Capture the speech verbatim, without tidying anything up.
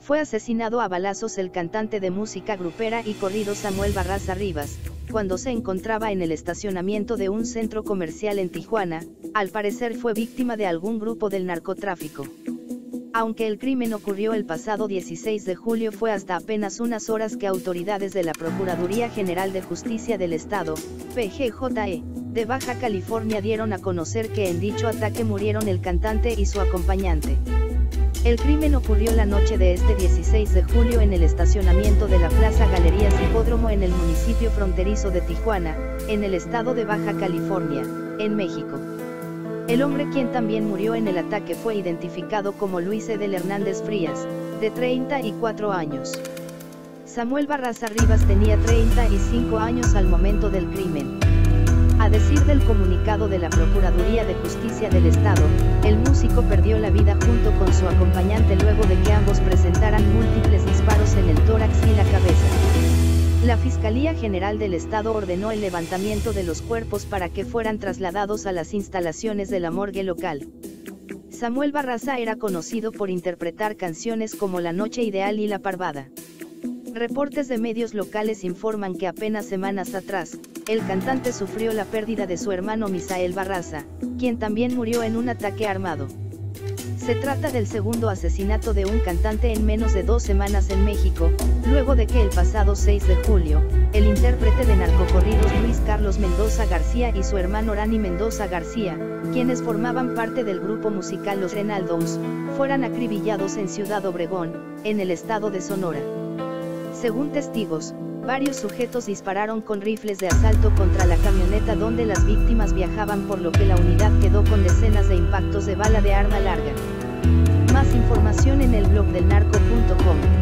Fue asesinado a balazos el cantante de música grupera y corrido Samuel Barraza Rivas, cuando se encontraba en el estacionamiento de un centro comercial en Tijuana. Al parecer fue víctima de algún grupo del narcotráfico. Aunque el crimen ocurrió el pasado dieciséis de julio, fue hasta apenas unas horas que autoridades de la Procuraduría General de Justicia del Estado, P G J E, de Baja California dieron a conocer que en dicho ataque murieron el cantante y su acompañante. El crimen ocurrió la noche de este dieciséis de julio en el estacionamiento de la Plaza Galerías Hipódromo en el municipio fronterizo de Tijuana, en el estado de Baja California, en México. El hombre quien también murió en el ataque fue identificado como Luis Edel Hernández Frías, de treinta y cuatro años. Samuel Barraza Rivas tenía treinta y cinco años al momento del crimen. A decir del comunicado de la Procuraduría de Justicia del Estado, el músico perdió la vida junto con su acompañante luego de que ambos presentaran múltiples disparos en el tórax y la cabeza. La Fiscalía General del Estado ordenó el levantamiento de los cuerpos para que fueran trasladados a las instalaciones de la morgue local. Samuel Barraza era conocido por interpretar canciones como La Noche Ideal y La Parvada. Reportes de medios locales informan que apenas semanas atrás, el cantante sufrió la pérdida de su hermano Misael Barraza, quien también murió en un ataque armado. Se trata del segundo asesinato de un cantante en menos de dos semanas en México, luego de que el pasado seis de julio, el intérprete de narcocorridos Luis Carlos Mendoza García y su hermano Rani Mendoza García, quienes formaban parte del grupo musical Los Renaldos, fueran acribillados en Ciudad Obregón, en el estado de Sonora. Según testigos, varios sujetos dispararon con rifles de asalto contra la camioneta donde las víctimas viajaban, por lo que la unidad quedó con decenas de impactos de bala de arma larga. Más información en el blog del narco punto com.